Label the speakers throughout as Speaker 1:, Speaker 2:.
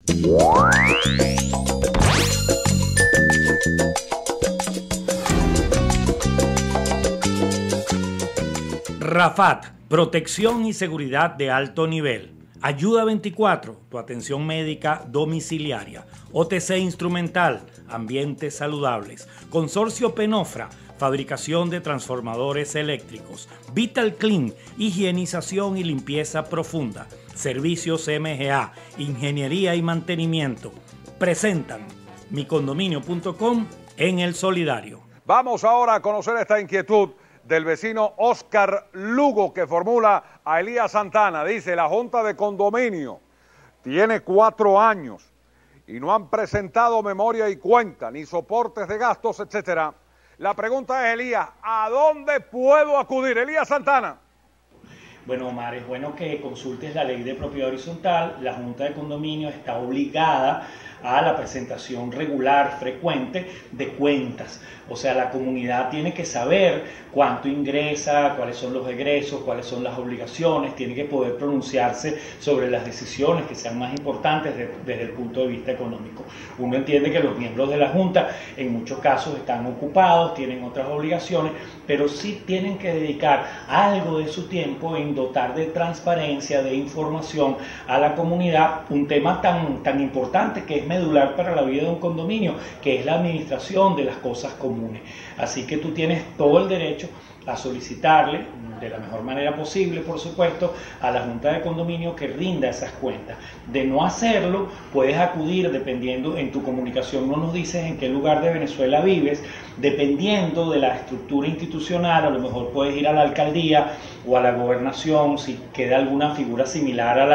Speaker 1: Rafat, protección y seguridad de alto nivel. Ayuda 24, tu atención médica domiciliaria. OTC Instrumental, ambientes saludables. Consorcio Penofra, fabricación de transformadores eléctricos. Vital Clean, higienización y limpieza profunda. Servicios MGA, ingeniería y mantenimiento. Presentan micondominio.com en El Solidario.
Speaker 2: Vamos ahora a conocer esta inquietud del vecino Oscar Lugo, que formula a Elías Santana. Dice: la Junta de Condominio tiene 4 años y no han presentado memoria y cuenta, ni soportes de gastos, etcétera. La pregunta es, Elías, ¿a dónde puedo acudir? Elías Santana.
Speaker 3: Bueno, Omar, es bueno que consultes la ley de propiedad horizontal. La Junta de Condominio está obligada a la presentación regular, frecuente, de cuentas. O sea, la comunidad tiene que saber cuánto ingresa, cuáles son los egresos, cuáles son las obligaciones, tiene que poder pronunciarse sobre las decisiones que sean más importantes desde el punto de vista económico. Uno entiende que los miembros de la Junta en muchos casos están ocupados, tienen otras obligaciones, pero sí tienen que dedicar algo de su tiempo en dotar de transparencia, de información a la comunidad, un tema tan importante que es medular para la vida de un condominio, que es la administración de las cosas comunes. Así que tú tienes todo el derecho a solicitarle, de la mejor manera posible, por supuesto, a la Junta de Condominio que rinda esas cuentas. De no hacerlo, puedes acudir, dependiendo, en tu comunicación no nos dices en qué lugar de Venezuela vives, dependiendo de la estructura institucional, a lo mejor puedes ir a la alcaldía o a la gobernación, si queda alguna figura similar a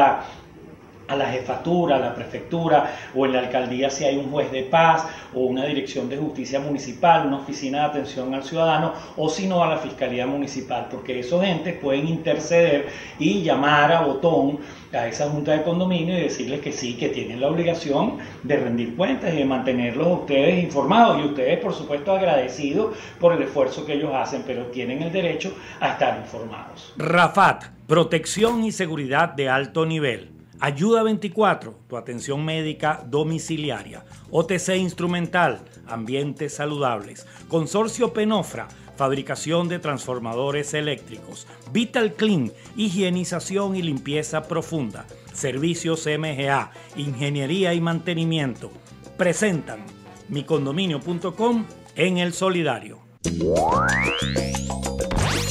Speaker 3: la jefatura, a la prefectura, o en la alcaldía si hay un juez de paz o una dirección de justicia municipal, una oficina de atención al ciudadano, o si no a la fiscalía municipal, porque esos entes pueden interceder y llamar a botón a esa Junta de Condominio y decirles que sí, que tienen la obligación de rendir cuentas y de mantenerlos a ustedes informados, y ustedes por supuesto agradecidos por el esfuerzo que ellos hacen, pero tienen el derecho a estar informados.
Speaker 1: Rafat, protección y seguridad de alto nivel. Ayuda 24, tu atención médica domiciliaria. OTC Instrumental, ambientes saludables. Consorcio Penofra, fabricación de transformadores eléctricos. Vital Clean, higienización y limpieza profunda. Servicios MGA, ingeniería y mantenimiento. Presentan micondominio.com en El Solidario.